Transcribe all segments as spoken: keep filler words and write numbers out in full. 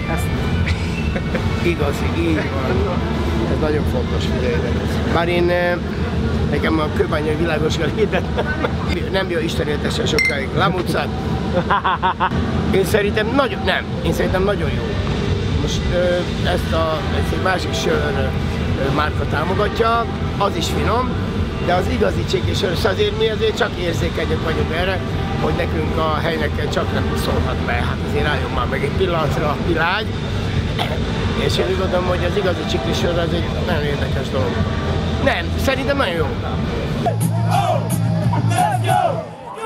Ezt... Igazi, így van. Ez nagyon fontos, figyeljetek. Bár én, nekem a kőbányai világos hirdettem, nem jó, Isten éltesse sokáig, Lamucát. Én szerintem nagyon, nem, én szerintem nagyon jó. Most ezt a, ezt egy másik sör márka támogatja, az is finom, de az igazi cséki sör, azért mi azért csak érzékenyek vagyunk erre, hogy nekünk a helynek csak nem szólhat be, hát azért álljon már meg egy pillanatra a világ. És én úgy gondolom, hogy az igazi csikli sör az egy nagyon érdekes dolog. Nem, szerintem nagyon jó. Oh, let's go!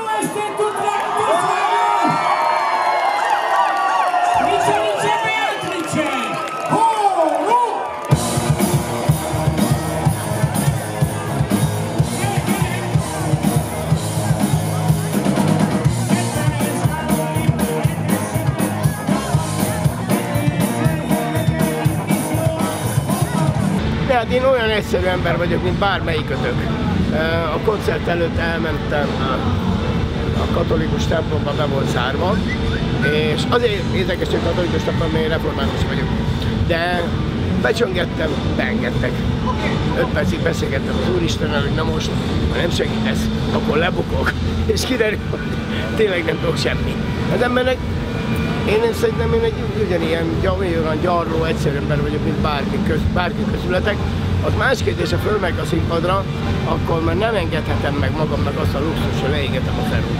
Hát én olyan egyszerű ember vagyok, mint bármelyikötök. A koncert előtt elmentem a katolikus templomba, be volt zárva, és azért érdekes, hogy katolikus templom, mert én református vagyok. De becsöngettem, beengedtek. Öt percig beszélgettem az Úristennel, hogy na most, ha nem segítesz, akkor lebukok. És kiderül, hogy tényleg nem tudok semmi. Az embernek, én szerintem én egy ugyanilyen olyan gyarló, egyszerű ember vagyok, mint bárki, köz, bárki közületek. Az más kérdés, ha fölmegyek a színpadra, akkor már nem engedhetem meg magamnak azt a luxus, hogy leégetem a felút.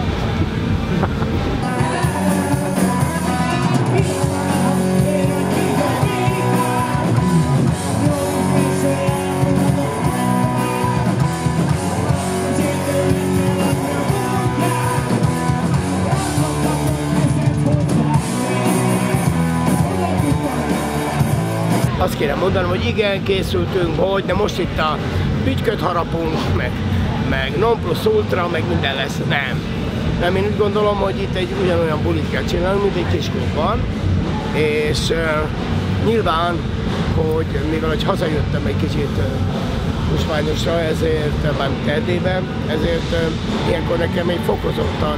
Azt kérem mondanom, hogy igen, készültünk, hogy, de most itt a bütyköt harapunk, meg, meg non plus ultra, meg minden lesz. Nem. Nem, én úgy gondolom, hogy itt egy ugyanolyan bulit kell csinálni, mint egy kis klubban. És uh, nyilván, hogy mivel hogy hazajöttem egy kicsit uh, Tusványosra, ezért, bármint Erdélyben, ezért uh, ilyenkor nekem egy fokozottan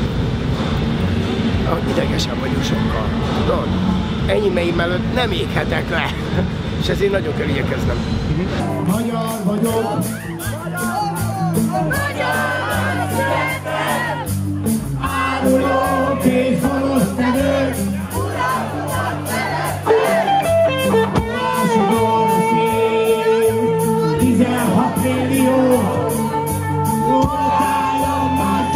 uh, idegesen vagyok sokkal. Tudod? Enyémeim előtt nem éghetek le, és ezért nagyon kell igyekeznem. Magyar vagyok! Magyar születtem! Árulok és valószínűleg! Uralmat szerettem! Másodor szív, tizenhat millió! Voltálom már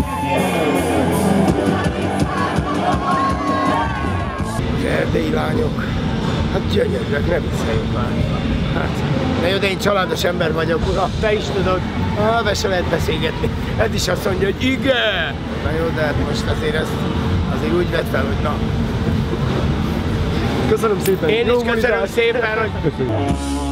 erdélyi lányok, hát gyönyörűek, ne vicceljünk már. Hát, na jó, de én családos ember vagyok, uram, te is tudod, ah, se lehet beszélgetni. Ez is azt mondja, hogy igen! Na jó, de hát most azért ezt azért úgy vett fel, hogy na. Köszönöm szépen! Én is köszönöm szépen, hogy...